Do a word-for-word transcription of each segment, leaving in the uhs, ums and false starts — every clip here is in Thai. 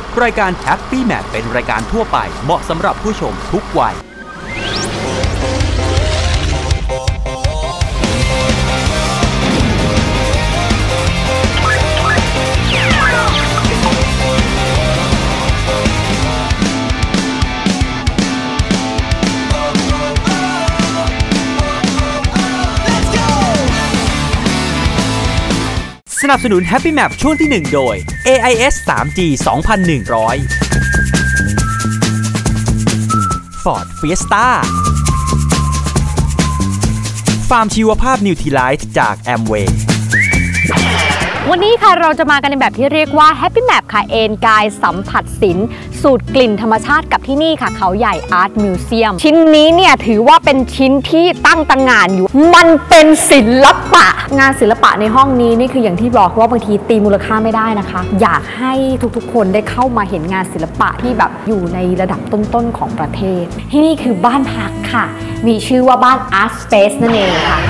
รายการ Happy Map เป็นรายการทั่วไปเหมาะสำหรับผู้ชมทุกวัยสนับสนุน Happy Map ช่วงที่หนึ่งโดย เอ ไอ เอส ทรี จี สองพันหนึ่งร้อย Ford Fiesta ฟาร์มชีวภาพนิวทรีไลท์จาก Amway วันนี้ค่ะเราจะมากันในแบบที่เรียกว่า Happy Map ค่ะเอนกายสัมผัสศิลป์สูตรกลิ่นธรรมชาติกับที่นี่ค่ะเขาใหญ่อาร์ตมิวเซียมชิ้นนี้เนี่ยถือว่าเป็นชิ้นที่ตั้งตระหง่านอยู่มันเป็นศิลปะงานศิลปะในห้องนี้นี่คืออย่างที่บอกว่าบางทีตีมูลค่าไม่ได้นะคะอยากให้ทุกๆคนได้เข้ามาเห็นงานศิลปะที่แบบอยู่ในระดับต้นๆของประเทศที่นี่คือบ้านพักค่ะมีชื่อว่าบ้าน Art Space นั่นเองค่ะ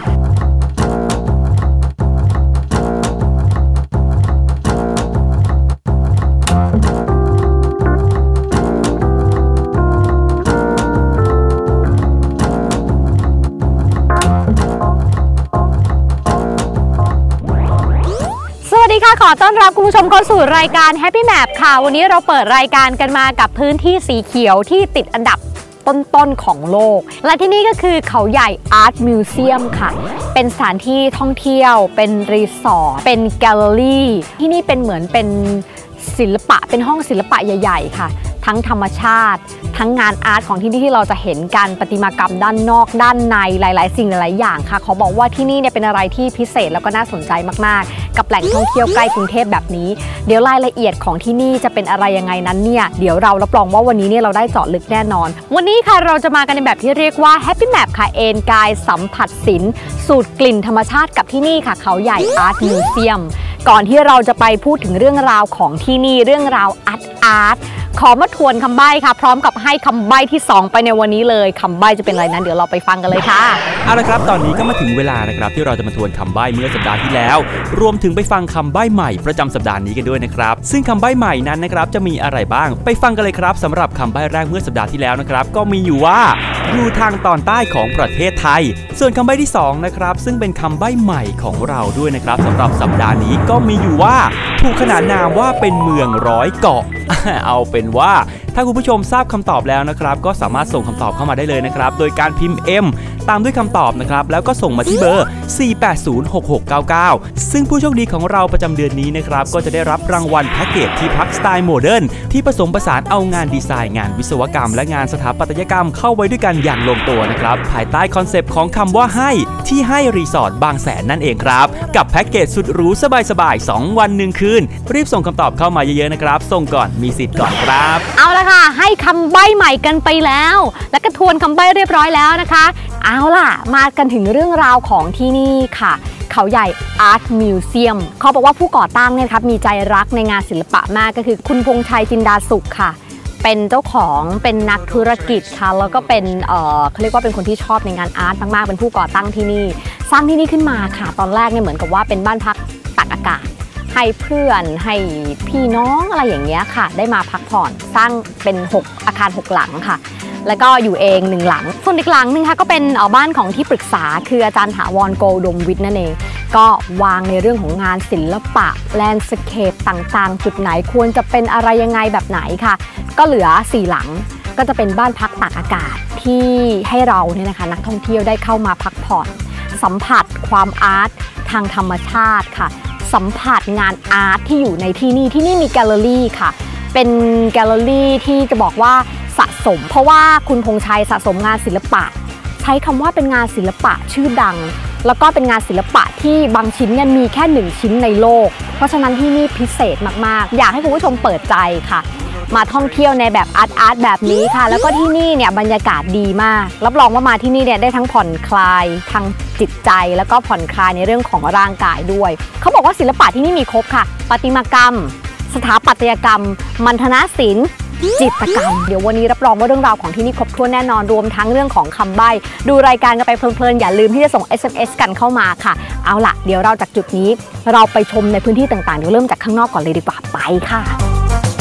สวัสดีค่ะขอต้อนรับคุณผู้ชมเข้าสู่รายการ Happy Map ค่ะวันนี้เราเปิดรายการกันมากับพื้นที่สีเขียวที่ติดอันดับต้นๆของโลกและที่นี่ก็คือเขาใหญ่อาร์ตมิวเซียมค่ะเป็นสถานที่ท่องเที่ยวเป็นรีสอร์ทเป็นแกลเลอรี่ที่นี่เป็นเหมือนเป็นศิลปะเป็นห้องศิลปะใหญ่ๆค่ะทั้งธรรมชาติทั้งงานอาร์ตของที่นี่ที่เราจะเห็นกันประติมากรรมด้านนอกด้านในหลายๆสิ่งหลายๆอย่างค่ะเขาบอกว่าที่นี่เนี่ยเป็นอะไรที่พิเศษแล้วก็น่าสนใจมากๆกับแหล่งท่องเที่ยวใกล้กรุงเทพแบบนี้เดี๋ยวรายละเอียดของที่นี่จะเป็นอะไรยังไงนั้นเนี่ยเดี๋ยวเรารับรองว่าวันนี้เนี่ยเราได้เจาะลึกแน่นอนวันนี้ค่ะเราจะมากันในแบบที่เรียกว่า Happy Map ค่ะเอนกายสัมผัสศิลป์สูตรกลิ่นธรรมชาติกับที่นี่ค่ะเขาใหญ่อาร์ตมิวเซียมก่อนที่เราจะไปพูดถึงเรื่องราวของที่นี่เรื่องราวอาร์ตอาร์ตขอมาทวนคำใบ้ค่ะพร้อมกับให้คำใบ้ที่สองไปในวันนี้เลยคำใบ้จะเป็นอะไรนั้นเดี๋ยวเราไปฟังกันเลยค่ะเอาละครับตอนนี้ก็มาถึงเวลานะครับที่เราจะมาทวนคำใบ้เมื่อสัปดาห์ที่แล้วรวมถึงไปฟังคำใบ้ใหม่ประจำสัปดาห์นี้กันด้วยนะครับซึ่งคำใบ้ใหม่นั้นนะครับจะมีอะไรบ้างไปฟังกันเลยครับสำหรับคำใบ้แรกเมื่อสัปดาห์ที่แล้วนะครับก็มีอยู่ว่าอยู่ทางตอนใต้ของประเทศไทยส่วนคำใบ้ที่สองนะครับซึ่งเป็นคำใบ้ใหม่ของเราด้วยนะครับสำหรับสัปดาห์นี้ก็มีอยู่ว่าถูกขนานนามว่าเป็นเมืองร้อยเกาะเอาเป็นว่าถ้าคุณผู้ชมทราบคำตอบแล้วนะครับก็สามารถส่งคำตอบเข้ามาได้เลยนะครับโดยการพิมพ์ M ตามด้วยคำตอบนะครับแล้วก็ส่งมาที่เบอร์สี่ แปด ศูนย์ หก หก เก้า เก้าซึ่งผู้โชคดีของเราประจำเดือนนี้นะครับก็จะได้รับรางวัลแพ็กเกจที่พักสไตล์โมเดิร์นที่ผสมผสานเอางานดีไซน์งานวิศวกรรมและงานสถาปัตยกรรมเข้าไว้ด้วยกันอย่างลงตัวนะครับภายใต้คอนเซปต์ของคำว่าให้ที่ให้รีสอร์ทบางแสนนั่นเองครับกับแพ็กเกจสุดหรูสบายๆสองวันหนึ่งคืนรีบส่งคำตอบเข้ามาเยอะๆนะครับส่งก่อนมีสิทธิ์ก่อนครับเอาละค่ะให้คำใบ้ใหม่กันไปแล้วและก็ทวนคำใบ้เรียบร้อยแล้วนะคะเอาล่ะมากันถึงเรื่องราวของที่นี่ค่ะเขาใหญ่อาร์ตมิวเซียมเขาบอกว่าผู้ก่อตั้งเนี่ยครับมีใจรักในงานศิลปะมากก็คือคุณพงษ์ชัยจินดาสุขค่ะเป็นเจ้าของเป็นนักธุรกิจค่ะแล้วก็เป็นเอ่อเขาเรียกว่าเป็นคนที่ชอบในงานอาร์ตมากๆเป็นผู้ก่อตั้งที่นี่สร้างที่นี่ขึ้นมาค่ะตอนแรกเนี่ยเหมือนกับว่าเป็นบ้านพักตากอากาศให้เพื่อนให้พี่น้องอะไรอย่างเงี้ยค่ะได้มาพักผ่อนสร้างเป็นหกอาคารหกหลังค่ะแล้วก็อยู่เองหนึ่งหลังส่วนอีกหลังนึงค่ะก็เป็นบ้านของที่ปรึกษาคืออาจารย์ถาวรโกดมวิทย์นั่นเองก็วางในเรื่องของงานศิลปะแลนด์สเคปต่างๆจุดไหนควรจะเป็นอะไรยังไงแบบไหนค่ะก็เหลือสี่หลังก็จะเป็นบ้านพักตากอากาศที่ให้เราเนี่ยนะคะนักท่องเที่ยวได้เข้ามาพักผ่อนสัมผัสความอาร์ตทางธรรมชาติค่ะสัมผัสงานอาร์ตที่อยู่ในที่นี่ที่นี่มีแกลเลอรี่ค่ะเป็นแกลเลอรี่ที่จะบอกว่าสะสมเพราะว่าคุณพงษ์ชัยสะสมงานศิลปะใช้คำว่าเป็นงานศิลปะชื่อดังแล้วก็เป็นงานศิลปะที่บางชิ้นเนี่ยมีแค่หนึ่งชิ้นในโลกเพราะฉะนั้นที่นี่พิเศษมากๆอยากให้คุณผู้ชมเปิดใจค่ะมาท่องเที่ยวในแบบอาร์ตอาร์ตแบบนี้ค่ะแล้วก็ที่นี่เนี่ยบรรยากาศดีมากรับรองว่ามาที่นี่เนี่ยได้ทั้งผ่อนคลายทางจิตใจแล้วก็ผ่อนคลายในเรื่องของร่างกายด้วยเขาบอกว่าศิลปะที่นี่มีครบค่ะประติมากรรมสถาปัตยกรรมมัณฑนศิลป์จิตรกรรมเดี๋ยววันนี้รับรองว่าเรื่องราวของที่นี่ครบถ้วนแน่นอนรวมทั้งเรื่องของคำใบ้ดูรายการกันไปเพลินๆอย่าลืมที่จะส่ง เอส เอ็ม เอส กันเข้ามาค่ะเอาล่ะเดี๋ยวเราจากจุดนี้เราไปชมในพื้นที่ต่างๆเดี๋ยวเริ่มจากข้างนอกก่อนเลยดีกว่าไปค่ะ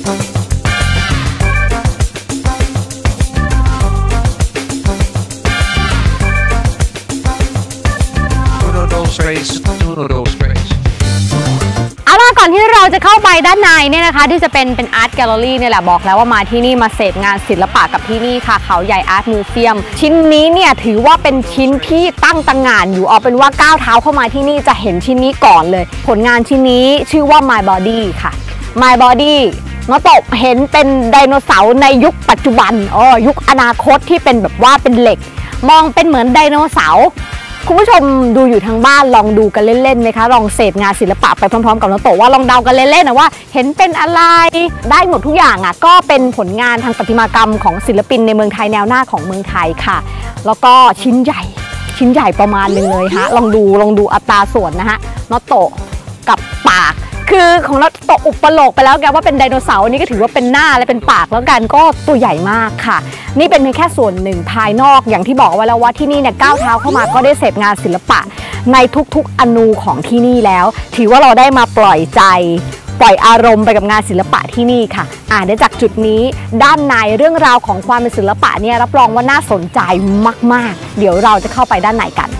เอาล่ะก่อนที่เราจะเข้าไปด้านในเนี่ยนะคะที่จะเป็นเป็นอาร์ตแกลเลอรี่เนี่ยแหละบอกแล้วว่ามาที่นี่มาเสพงานศิลปะกับที่นี่ค่ะเขาใหญ่อาร์ตมิวเซียมชิ้นนี้เนี่ยถือว่าเป็นชิ้นที่ตั้งตระหง่านอยู่เอาเป็นว่าก้าวเท้าเข้ามาที่นี่จะเห็นชิ้นนี้ก่อนเลยผลงานชิ้นนี้ชื่อว่า My Body ค่ะ My Body น้องตบเห็นเป็นไดโนเสาร์ในยุคปัจจุบันอ๋อยุคอนาคตที่เป็นแบบว่าเป็นเหล็กมองเป็นเหมือนไดโนเสาร์คุณผู้ชมดูอยู่ทางบ้านลองดูกันเล่นๆไหมคะลองเสพงานศิลปะไปพร้อมๆกับน้องโตว่าลองเดากันเล่นๆนะว่าเห็นเป็นอะไรได้หมดทุกอย่างอ่ะก็เป็นผลงานทางประติมากรรมของศิลปินในเมืองไทยแนวหน้าของเมืองไทยค่ะแล้วก็ชิ้นใหญ่ชิ้นใหญ่ประมาณนึงเลยฮะลองดูลองดูอัตราส่วนนะฮะน้องโตกับปากคือของเราตกอุปโลกไปแล้วแกว่าเป็นไดโนเสาร์นี่ก็ถือว่าเป็นหน้าและเป็นปากแล้วกันก็ตัวใหญ่มากค่ะนี่เป็นเพียงแค่ส่วนหนึ่งภายนอกอย่างที่บอกไว้แล้วว่าที่นี่เนี่ยก้าวเท้าเข้ามาก็ได้เสพงานศิลปะในทุกๆอนูของที่นี่แล้วถือว่าเราได้มาปล่อยใจปล่อยอารมณ์ไปกับงานศิลปะที่นี่ค่ะอ่าได้จากจุดนี้ด้านในเรื่องราวของความเป็นศิลปะเนี่ยรับรองว่าน่าสนใจมากๆเดี๋ยวเราจะเข้าไปด้านในกัน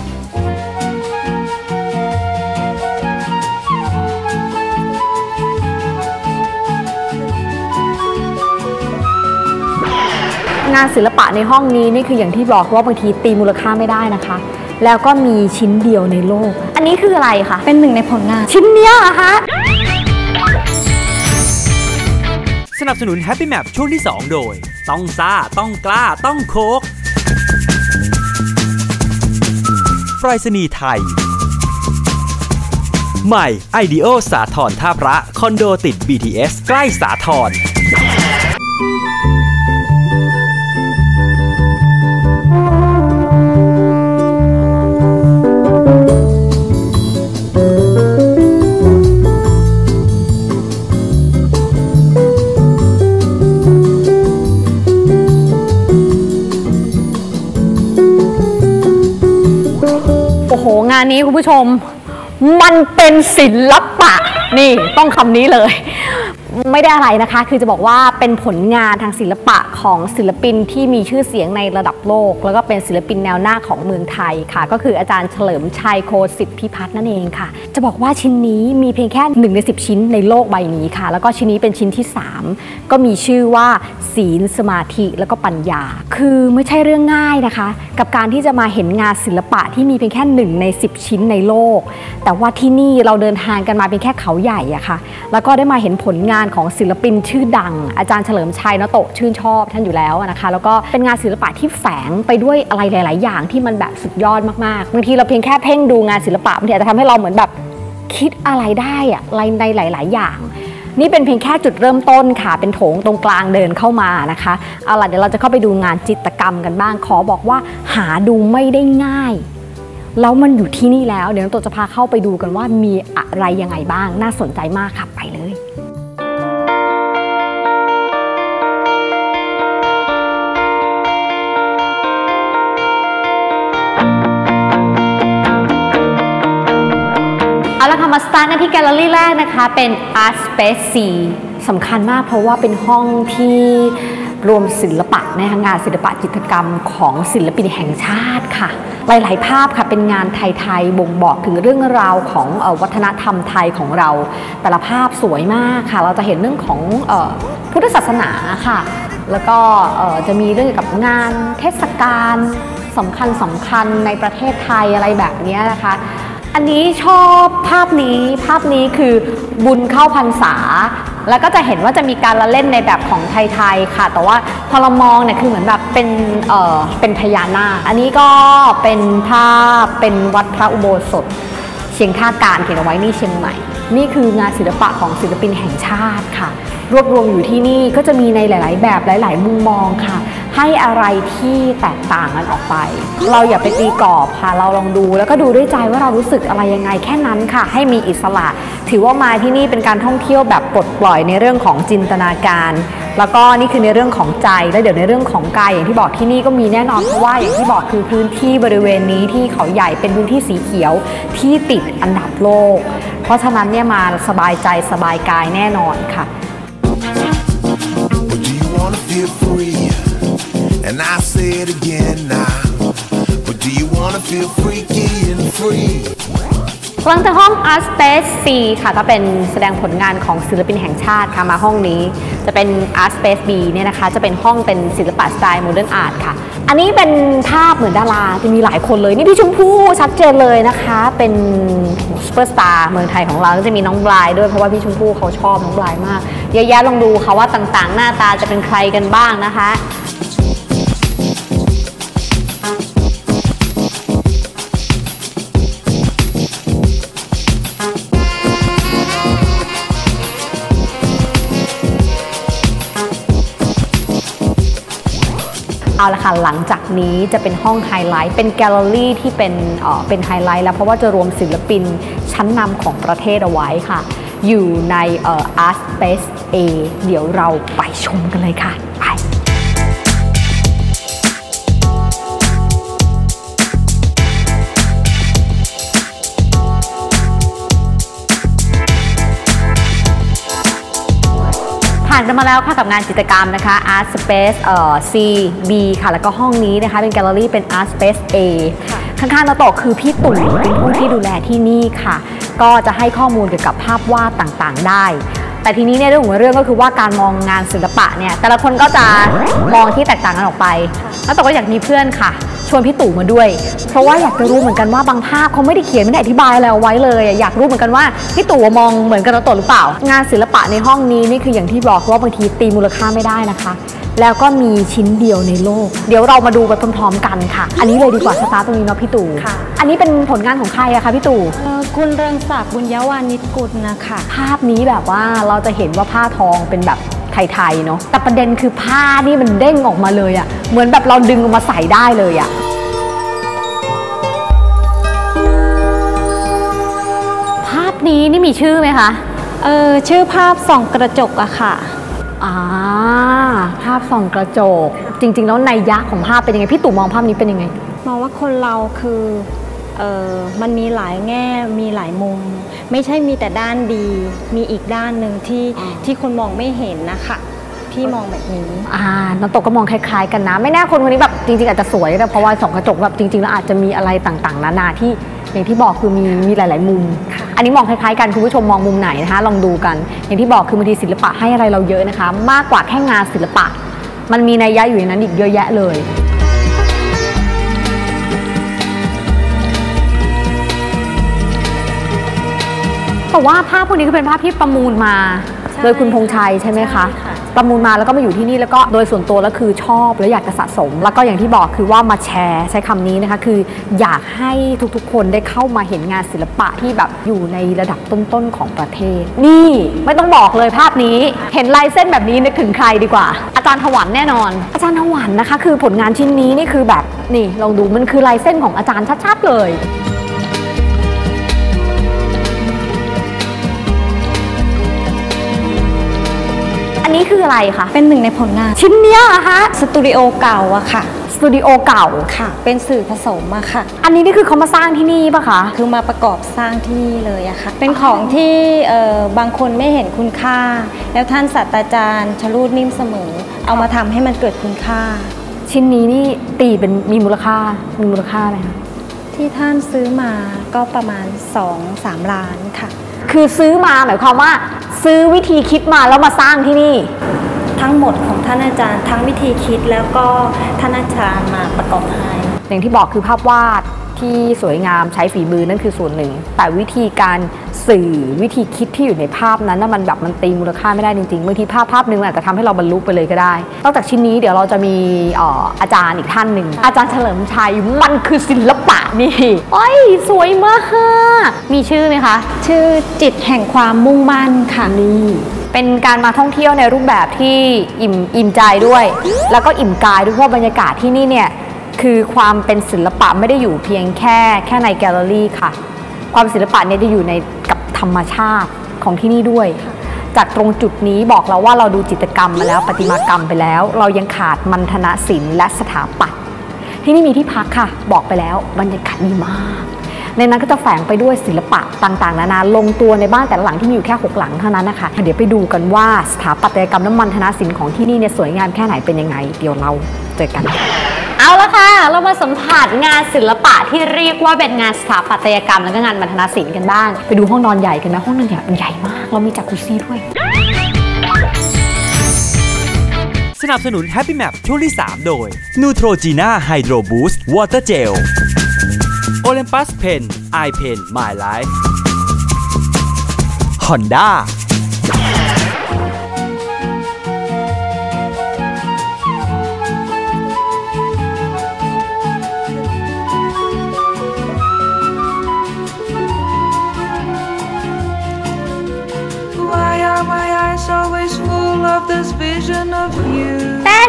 งานศิลปะในห้องนี้นี่คืออย่างที่บอกว่าบางทีตีมูลค่าไม่ได้นะคะแล้วก็มีชิ้นเดียวในโลกอันนี้คืออะไรคะเป็นหนึ่งในผลงานชิ้นเนี้ยเหรอคะสนับสนุน Happy Map ช่วงที่สองโดยต้องซ่าต้องกล้าต้องโค้กไปรษณีย์ไทยใหม่ ไอเดีโอ สาทรท่าพระคอนโดติด บี ที เอส ใกล้สาทรงานนี้คุณผู้ชมมันเป็นศิลปะนี่ต้องคำนี้เลยไม่ได้อะไรนะคะคือจะบอกว่าเป็นผลงานทางศิลปะของศิลปินที่มีชื่อเสียงในระดับโลกแล้วก็เป็นศิลปินแนวหน้าของเมืองไทยค่ะก็คืออาจารย์เฉลิมชัยโคสิทธิพิพัฒน์นั่นเองค่ะจะบอกว่าชิ้นนี้มีเพียงแค่หนึ่งในสิบชิ้นในโลกใบนี้ค่ะแล้วก็ชิ้นนี้เป็นชิ้นที่สามก็มีชื่อว่าศีลสมาธิแล้วก็ปัญญาคือไม่ใช่เรื่องง่ายนะคะกับการที่จะมาเห็นงานศิลปะที่มีเพียงแค่หนึ่งในสิบชิ้นในโลกแต่ว่าที่นี่เราเดินทางกันมาเป็นแค่เขาใหญ่อะค่ะแล้วก็ได้มาเห็นผลงานของศิลปินชื่อดังอาจารย์เฉลิมชัยนโตชื่นชอบท่านอยู่แล้วนะคะแล้วก็เป็นงานศิลปะที่แฝงไปด้วยอะไรหลายๆอย่างที่มันแบบสุดยอดมากๆบางทีเราเพียงแค่เพ่งดูงานศิลปะบางทีอาจจะทำให้เราเหมือนแบบคิดอะไรได้อะในหลายๆอย่างนี่เป็นเพียงแค่จุดเริ่มต้นค่ะเป็นโถงตรงกลางเดินเข้ามานะคะเอาล่ะเดี๋ยวเราจะเข้าไปดูงานจิตรกรรมกันบ้างขอบอกว่าหาดูไม่ได้ง่ายแล้วมันอยู่ที่นี่แล้วเดี๋ยวตัวจะพาเข้าไปดูกันว่ามีอะไรยังไงบ้างน่าสนใจมากค่ะไปเลยเอาละค่ะมาสตาร์ทกันที่แกลเลอรี่แรกนะคะเป็น Art Space C สำคัญมากเพราะว่าเป็นห้องที่รวมศิลปะในงานศิลปะจิตรกรรมของศิลปินแห่งชาติค่ะหลายๆภาพค่ะเป็นงานไทยๆบ่งบอกถึงเรื่องราวของวัฒนธรรมไทยของเราแต่ละภาพสวยมากค่ะเราจะเห็นเรื่องของพุทธศาสนาค่ะแล้วก็จะมีเรื่องเกี่ยวกับงานเทศกาลสำคัญสำคัญในประเทศไทยอะไรแบบนี้นะคะอันนี้ชอบภาพนี้ภาพนี้คือบุญเข้าพรรษาแล้วก็จะเห็นว่าจะมีการละเล่นในแบบของไทยๆค่ะแต่ว่าพอเรามองเนี่ยคือเหมือนแบบเป็นเอ่อเป็นพญานาคอันนี้ก็เป็นภาพเป็นวัดพระอุโบสถเชียงท่าการเขียนเอาไว้นี่เชียงใหม่นี่คืองานศิลปะของศิลปินแห่งชาติค่ะรวบรวมอยู่ที่นี่ก็จะมีในหลายๆแบบหลายๆมุมมองค่ะให้อะไรที่แตกต่างกันออกไปเราอย่าไปตีกรอบค่ะเราลองดูแล้วก็ดูด้วยใจว่าเรารู้สึกอะไรยังไงแค่นั้นค่ะให้มีอิสระถือว่ามาที่นี่เป็นการท่องเที่ยวแบบปลดปล่อยในเรื่องของจินตนาการแล้วก็นี่คือในเรื่องของใจแล้วเดี๋ยวในเรื่องของกายอย่างที่บอกที่นี่ก็มีแน่นอนเพราะว่าอย่างที่บอกคือพื้นที่บริเวณนี้ที่เขาใหญ่เป็นพื้นที่สีเขียวที่ติดอันดับโลกเพราะฉะนั้นเนี่ยมาสบายใจสบายกายแน่นอนค่ะ wanna feel free? And I say it again now. But do you wanna feel freaky and free? กำลังจะห้อง Art Space C ค่ะก็เป็นแสดงผลงานของศิลปินแห่งชาติค่ะมาห้องนี้จะเป็น Art Space B เนี่ยนะคะจะเป็นห้องเป็นศิลปะสไตล์โมเดิร์นอาร์ตค่ะอันนี้เป็นภาพเหมือนดาราจะมีหลายคนเลยนี่พี่ชมพู่ชัดเจนเลยนะคะเป็นซูเปอร์สตาร์เมืองไทยของเราก็จะมีน้องบลายด้วยเพราะว่าพี่ชมพู่เขาชอบน้องบลายมากเยอะแยะลองดูค่ะว่าต่างๆหน้าตาจะเป็นใครกันบ้างนะคะเอาละค่ะหลังจากนี้จะเป็นห้องไฮไลท์เป็นแกลเลอรี่ที่เป็นเอ่อเป็นไฮไลท์แล้วเพราะว่าจะรวมศิลปินชั้นนำของประเทศเอาไว้ค่ะอยู่ในเอ่อ Art Space A เดี๋ยวเราไปชมกันเลยค่ะไปผ่านกันมาแล้วค่ะกับงานจิตรกรรมนะคะ Art Space เอ่อ C B ค่ะแล้วก็ห้องนี้นะคะเป็นแกลเลอรี่เป็น Art Space A ข้างๆนาโตะคือพี่ตุ๋ยเป็นผู้ที่ดูแลที่นี่ค่ะก็จะให้ข้อมูลเกี่ยวกับภาพวาดต่างๆได้แต่ทีนี้เนี่ยเรื่องของเรื่องก็คือว่าการมองงานศิลปะเนี่ยแต่ละคนก็จะมองที่แตกต่างกันออกไปนาโตะก็อยากมีเพื่อนค่ะชวนพี่ตู่มาด้วยเพราะว่าอยากจะรู้เหมือนกันว่าบางภาพเขาไม่ได้เขียนไม่ได้อธิบายอะไรเอาไว้เลยอยากรู้เหมือนกันว่าพี่ตู่มองเหมือนกันนาโตะหรือเปล่างานศิลปะในห้องนี้นี่คืออย่างที่บอกว่าบางทีตีมูลค่าไม่ได้นะคะแล้วก็มีชิ้นเดียวในโลกเดี๋ยวเรามาดูกันพร้อมๆกันค่ะอันนี้เลยดีกว่าสตาร์ตตรงนี้เนาะพี่ตู่อันนี้เป็นผลงานของใครอะคะพี่ตู่คุณเรืองศักดิ์บุญยวานิชกุลนะคะภาพนี้แบบว่าเราจะเห็นว่าผ้าทองเป็นแบบไทยๆเนาะแต่ประเด็นคือผ้านี่มันเด้งออกมาเลยอะเหมือนแบบเราดึงออกมาใส่ได้เลยอะภาพนี้นี่มีชื่อไหมคะเออชื่อภาพส่องกระจกอะค่ะอ่าภาพส่องกระจกจริงๆแล้วนัยยะของภาพเป็นยังไงพี่ตู่มองภาพนี้เป็นยังไงมองว่าคนเราคือเออมันมีหลายแง่มีหลายมุมไม่ใช่มีแต่ด้านดีมีอีกด้านหนึ่งที่ที่คนมองไม่เห็นนะคะพี่มองแบบนี้อ่าน้องโตก็มองคล้ายๆกันนะไม่แน่คนคนนี้แบบจริงๆอาจจะสวยแต่เพราะว่าส่องกระจกแบบจริงๆแล้วอาจจะมีอะไรต่างๆนานาที่อย่างที่บอกคือมีมีหลายๆมุมอันนี้มองคล้ายๆกันคุณผู้ชมมองมุมไหนนะคะลองดูกันอย่างที่บอกคือบางทีศิลปะให้อะไรเราเยอะนะคะมากกว่าแค่งานศิลปะมันมีนัยยะอยู่ในนั้นอีกเยอะแยะเลยแต่ว่าภาพพวกนี้คือเป็นภาพที่ประมูลมาโดยคุณพงษ์ชัยใช่ไหมคะประมูลมาแล้วก็มาอยู่ที่นี่แล้วก็โดยส่วนตัวแล้วคือชอบแล้วอยากจะสะสมแล้วก็อย่างที่บอกคือว่ามาแชร์ใช้คำนี้นะคะคืออยากให้ทุกๆคนได้เข้ามาเห็นงานศิลปะที่แบบอยู่ในระดับต้นๆของประเทศนี่ไม่ต้องบอกเลยภาพนี้เห็นลายเส้นแบบนี้นึกถึงใครดีกว่าอาจารย์ถวันแน่นอนอาจารย์ถวันนะคะคือผลงานชิ้นนี้นี่คือแบบนี่ลองดูมันคือลายเส้นของอาจารย์ชัดๆเลยอันนี้คืออะไรคะเป็นหนึ่งในผลงานชิ้นเนี้ยอะคะสตูดิโอเก่าอะค่ะสตูดิโอเก่าค่ะเป็นสื่อผสมอะค่ะอันนี้นี่คือเขามาสร้างที่นี่ปะคะคือมาประกอบสร้างที่นี่เลยอะค่ะเป็นของที่บางคนไม่เห็นคุณค่าแล้วท่านศาสตราจารย์ชลูดนิ่มเสมอเอามาทำให้มันเกิดคุณค่าชิ้นนี้นี่ตีเป็นมีมูลค่ามีมูลค่าอะไรคะที่ท่านซื้อมาก็ประมาณ สองถึงสาม ล้านค่ะคือซื้อมาหมายความว่าซื้อวิธีคิดมาแล้วมาสร้างที่นี่ทั้งหมดของท่านอาจารย์ทั้งวิธีคิดแล้วก็ท่านอาจารย์มาประกอบให้อย่างที่บอกคือภาพวาดที่สวยงามใช้ฝีมือนั่นคือส่วนหนึ่งแต่วิธีการสื่อวิธีคิดที่อยู่ในภาพนั้นมันแบบมันตีมูลค่าไม่ได้จริงๆบางทีภาพภาพหนึ่งอาจจะทำให้เราบรรลุไปเลยก็ได้นอกจากชิ้นนี้เดี๋ยวเราจะมีอาจารย์อีกท่านหนึ่งอาจารย์เฉลิมชัยมันคือศิลปะนี่โอ้ยสวยมากมีชื่อไหมคะชื่อจิตแห่งความมุ่งมั่นค่ะนี่เป็นการมาท่องเที่ยวในรูปแบบที่อิ่มอิ่มใจด้วยแล้วก็อิ่มกายด้วยเพราะบรรยากาศที่นี่เนี่ยคือความเป็นศิลปะไม่ได้อยู่เพียงแค่แค่ในแกลเลอรี่ค่ะความศิลปะเนี่ยจะอยู่ในกับธรรมชาติของที่นี่ด้วยจากตรงจุดนี้บอกเราว่าเราดูจิตรกรรมมาแล้วประติมากรรมไปแล้วเรายังขาดมัณฑนศิลป์และสถาปัตย์ที่นี่มีที่พักค่ะบอกไปแล้วบรรยากาศดีมากในนั้นก็จะแฝงไปด้วยศิลปะต่างๆนานาลงตัวในบ้านแต่ละหลังที่มีอยู่แค่หกหลังเท่านั้นนะคะเดี๋ยวไปดูกันว่าสถาปัตยกรรมและมัณฑนศิลป์ของที่นี่เนี่ยสวยงามแค่ไหนเป็นยังไงเดี๋ยวเราเจอกันเอาละค่ะเรามาสัมผัสงานศิลปะที่เรียกว่าเป็นงานสถาปัตยกรรมและก็งานมัณฑนศิลป์กันบ้างไปดูห้องนอนใหญ่กันนะห้องนอนใหญ่ใหญ่มากเรามีจักรุซี่ด้วยสนับสนุน Happy Map ช่วงที่สามโดย Neutrogena Hydro Boost Water Gel Olympus Pen iPen My Life Honda My eyes always full of this vision of you แน่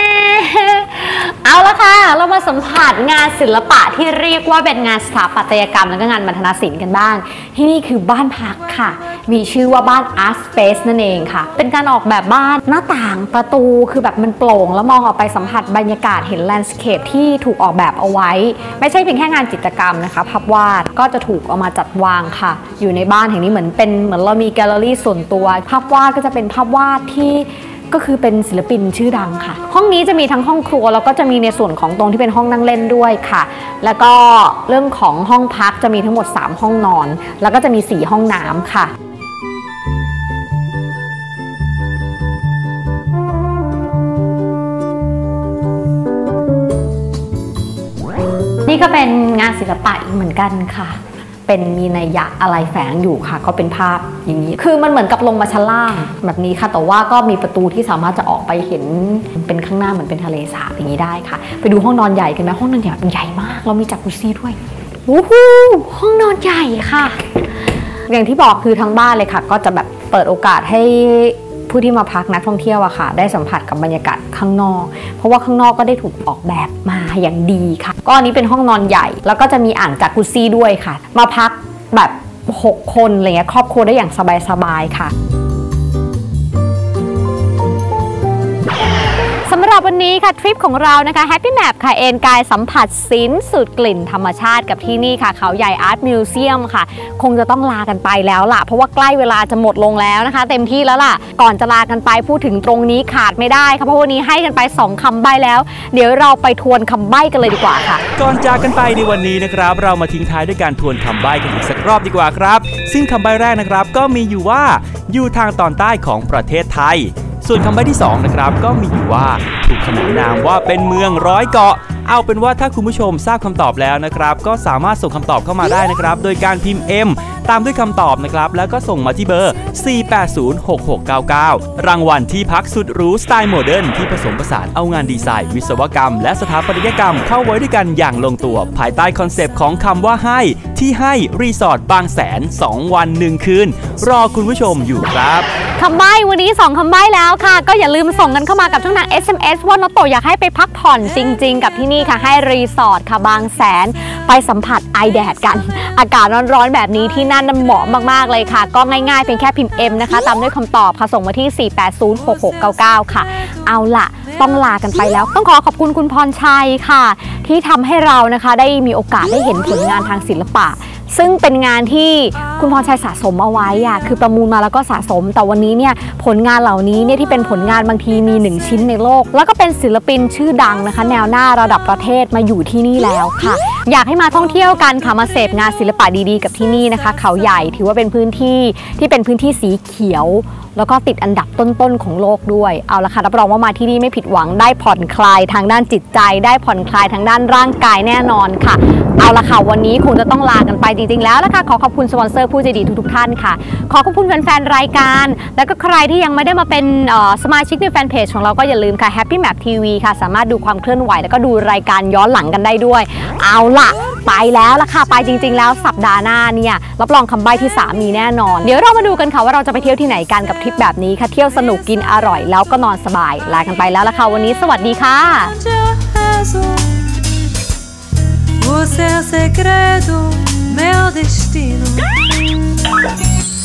เอาละค่ะเรามาสัมผัสงานศิลปะที่เรียกว่าเป็นงานสถาปัตยกรรมและก็งานมัณฑนศิลป์กันบ้างที่นี่คือบ้านพักค่ะมีชื่อว่าบ้าน Art Space นั่นเองค่ะเป็นการออกแบบบ้านหน้าต่างประตูคือแบบมันโปร่งแล้วมองออกไปสัมผัสบรรยากาศเห็นแลนด์สเคปที่ถูกออกแบบเอาไว้ไม่ใช่เพียงแค่งานจิตรกรรมนะคะภาพวาดก็จะถูกเอามาจัดวางค่ะอยู่ในบ้านแห่งนี้เหมือนเป็นเหมือนเรามีแกลเลอรี่ส่วนตัวภาพวาดก็จะเป็นภาพวาดที่ก็คือเป็นศิลปินชื่อดังค่ะห้องนี้จะมีทั้งห้องครัวแล้วก็จะมีในส่วนของตรงที่เป็นห้องนั่งเล่นด้วยค่ะแล้วก็เรื่องของห้องพักจะมีทั้งหมดสามห้องนอนแล้วก็จะมีสี่ห้องน้ำค่ะนี่ก็เป็นงานศิลปะอีกเหมือนกันค่ะเป็นมีนัยยะอะไรแฝงอยู่ค่ะก็เป็นภาพอย่างนี้คือมันเหมือนกับลงมาชั้นล่างแบบนี้ค่ะแต่ว่าก็มีประตูที่สามารถจะออกไปเห็นเป็นข้างหน้าเหมือนเป็นทะเลสาบอย่างนี้ได้ค่ะไปดูห้องนอนใหญ่กันนะห้องนอนใหญ่ใหญ่มากเรามีจักรุซี่ด้วยโอ้โหห้องนอนใหญ่ค่ะอย่างที่บอกคือทั้งบ้านเลยค่ะก็จะแบบเปิดโอกาสให้ผู้ที่มาพักนักท่องเที่ยวอะค่ะได้สัมผัสกับบรรยากาศข้างนอกเพราะว่าข้างนอกก็ได้ถูกออกแบบมาอย่างดีค่ะก็อันนี้เป็นห้องนอนใหญ่แล้วก็จะมีอ่างจากุซซี่ด้วยค่ะมาพักแบบหกคนอะไรเงี้ยครอบครัวได้อย่างสบายๆค่ะสำหรับวันนี้ค่ะทริปของเรานะคะ Happy Map ค่ะเอนกายสัมผัสศิลป์สูตรกลิ่นธรรมชาติกับที่นี่ค่ะเขาใหญ่อาร์ตมิวเซียมค่ะคงจะต้องลากันไปแล้วล่ะเพราะว่าใกล้เวลาจะหมดลงแล้วนะคะเต็มที่แล้วล่ะก่อนจะลากันไปพูดถึงตรงนี้ขาดไม่ได้ค่ะเพราะวันนี้ให้กันไปสองคำใบ้แล้วเดี๋ยวเราไปทวนคำใบ้กันเลยดีกว่าค่ะก่อนจากกันไปในวันนี้นะครับเรามาทิ้งท้ายด้วยการทวนคำใบ้กันอีกสักรอบดีกว่าครับซึ่งคำใบ้แรกนะครับก็มีอยู่ว่าอยู่ทางตอนใต้ของประเทศไทยส่วนคำใบ้ที่สองนะครับก็มีอยู่ว่าถูกขนานนามว่าเป็นเมืองร้อยเกาะเอาเป็นว่าถ้าคุณผู้ชมทราบคำตอบแล้วนะครับก็สามารถส่งคำตอบเข้ามาได้นะครับโดยการพิมพ์ M ตามด้วยคำตอบนะครับแล้วก็ส่งมาที่เบอร์สี่ แปด ศูนย์ หก หก เก้า เก้ารางวัลที่พักสุดหรูสไตล์โมเดิร์นที่ผสมผสานเอางานดีไซน์วิศวกรรมและสถาปัตยกรรมเข้าไว้ด้วยกันอย่างลงตัวภายใต้คอนเซปต์ของคำว่าให้ที่ให้รีสอร์ทบางแสนสองวันหนึ่งคืนรอคุณผู้ชมอยู่ครับคำใบ้วันนี้สองคำใบ้แล้วค่ะก็อย่าลืมส่งกันเข้ามากับช่องทาง เอส เอ็ม เอส ว่าโนโตอยากให้ไปพักผ่อนจริงๆกับที่นี่ค่ะให้รีสอร์ทค่ะบางแสนไปสัมผัสไอแดดกันอากาศร้อนๆแบบนี้ที่นั่นน่ะเหมาะมากๆเลยค่ะก็ง่ายๆเพียงแค่พิมพ์ M นะคะตามด้วยคำตอบค่ะส่งมาที่ สี่ แปด ศูนย์ หก หก เก้า เก้าค่ะเอาล่ะต้องลากันไปแล้วต้องขอขอบคุณคุณพรชัยค่ะที่ทำให้เรานะคะได้มีโอกาสได้เห็นผลงานทางศิลปะซึ่งเป็นงานที่คุณพรชัยสะสมเอาไว้อะคือประมูลมาแล้วก็สะสมแต่วันนี้เนี่ยผลงานเหล่านี้เนี่ยที่เป็นผลงานบางทีมีหนึ่งชิ้นในโลกแล้วก็เป็นศิลปินชื่อดังนะคะแนวหน้าระดับประเทศมาอยู่ที่นี่แล้วค่ะอยากให้มาท่องเที่ยวกันค่ะมาเสพงานศิลปะดีๆกับที่นี่นะคะเขาใหญ่ถือว่าเป็นพื้นที่ที่เป็นพื้นที่สีเขียวแล้วก็ติดอันดับต้นๆของโลกด้วยเอาละค่ะรับรองว่ามาที่นี่ไม่ผิดหวังได้ผ่อนคลายทางด้านจิตใจได้ผ่อนคลายทางด้านร่างกายแน่นอนค่ะเอาละค่ะวันนี้คงจะต้องลากันไปจริงๆแล้วละค่ะขอขอบคุณสปอนเซอร์ผู้ใจดีทุกๆท่านค่ะขอขอบคุณแฟนๆรายการแล้วก็ใครที่ยังไม่ได้มาเป็นสมาชิกในแฟนเพจของเราก็อย่าลืมค่ะ Happy Map ที วี ค่ะสามารถดูความเคลื่อนไหวแล้วก็ดูรายการย้อนหลังกันได้ด้วยเอาล่ะไปแล้วละค่ะไปจริงๆแล้วสัปดาห์หน้าเนี่ยรับรองคำใบ้ที่สามมีแน่นอนเดี๋ยวเรามาดูกันค่ะว่าเราจะไปเที่ยวที่ไหนกันกับทริปแบบนี้ค่ะเที่ยวสนุกกินอร่อยแล้วก็นอนสบายลากันไปแล้วละค่ะวันนี้สวัสดีค่ะ Você é o segredo, meu destino.